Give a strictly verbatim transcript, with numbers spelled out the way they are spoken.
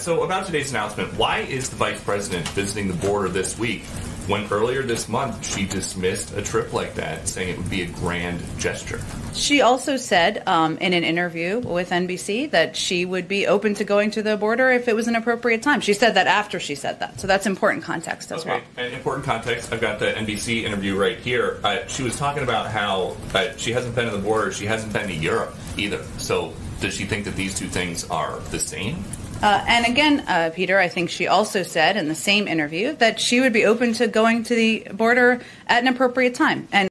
so about today's announcement, why is the Vice President visiting the border this week when earlier this month she dismissed a trip like that, saying it would be a grand gesture? She also said um, in an interview with N B C that she would be open to going to the border if it was an appropriate time. She said that after she said that. So that's important context as okay. well. And important context, I've got the N B C interview right here. Uh, she was talking about how uh, she hasn't been to the border, she hasn't been to Europe either. So does she think that these two things are the same? Uh, and again, uh, Peter, I think she also said in the same interview that she would be open to going to the border at an appropriate time. And